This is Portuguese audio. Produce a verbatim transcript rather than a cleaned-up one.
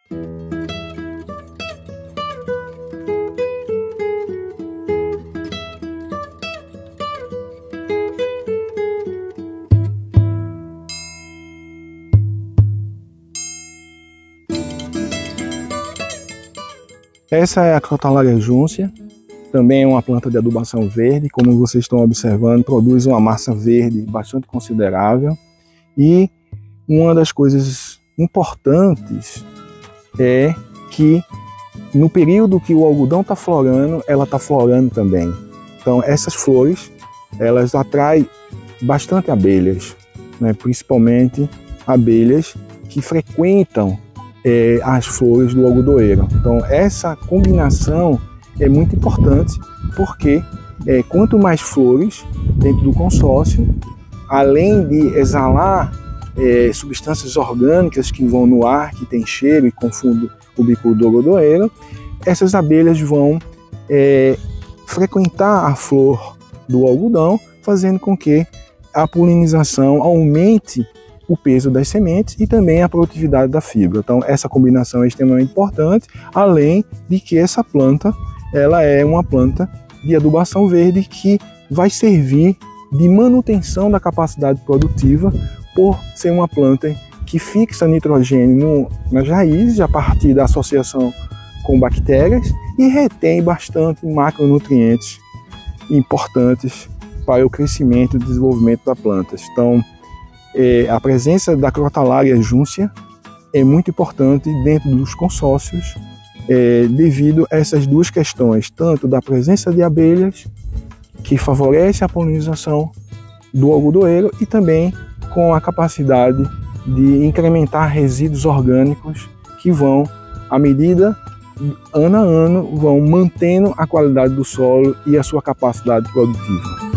Essa é a Crotalaria juncea, também é uma planta de adubação verde, como vocês estão observando, produz uma massa verde bastante considerável. E uma das coisas importantes é que no período que o algodão está florando, ela está florando também. Então essas flores, elas atraem bastante abelhas, né? Principalmente abelhas que frequentam É, as flores do algodoeiro. Então essa combinação é muito importante, porque é, quanto mais flores dentro do consórcio, além de exalar é, substâncias orgânicas que vão no ar, que tem cheiro e confundem o bico do algodoeiro, essas abelhas vão é, frequentar a flor do algodão, fazendo com que a polinização aumente o peso das sementes e também a produtividade da fibra. Então essa combinação é extremamente importante, além de que essa planta ela é uma planta de adubação verde que vai servir de manutenção da capacidade produtiva, por ser uma planta que fixa nitrogênio no, nas raízes a partir da associação com bactérias e retém bastante macronutrientes importantes para o crescimento e desenvolvimento da planta. Então É, a presença da Crotalaria juncea é muito importante dentro dos consórcios, é, devido a essas duas questões, tanto da presença de abelhas, que favorece a polinização do algodoeiro, e também com a capacidade de incrementar resíduos orgânicos que vão, à medida, ano a ano, vão mantendo a qualidade do solo e a sua capacidade produtiva.